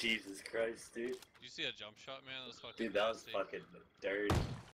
Jesus Christ, dude. Did you see a jump shot, man? That was fucking Dude, that was nasty. fucking dirty.